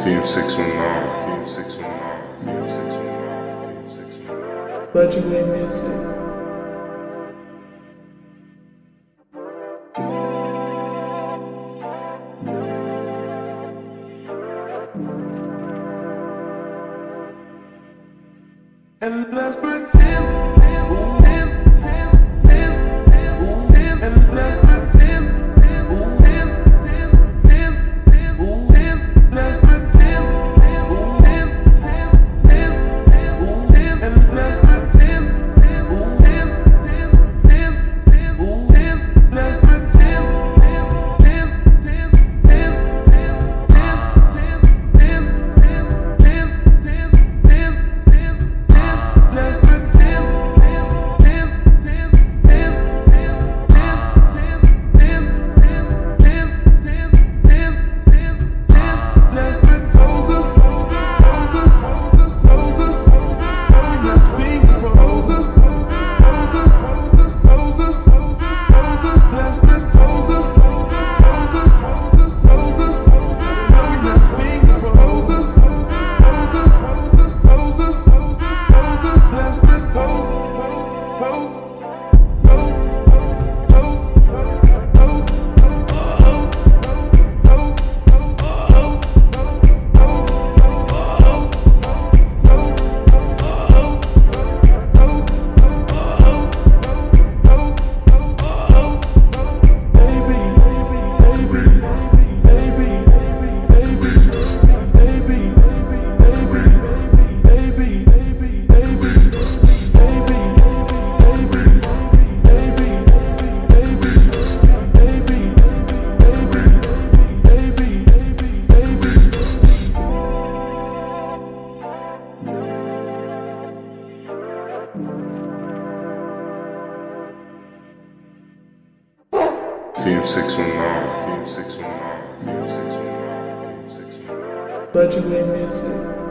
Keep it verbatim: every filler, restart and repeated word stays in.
Team six one nine, Team six one nine, Team six one nine, Team six one nine. Legendary music. And let's pretend, ooh, and let's pretend, ooh, and let's pretend, ooh, and let's pretend, ooh, and let's pretend. Team six one nine, Team six one nine, Team six one nine, Team six one nine. Legendary music.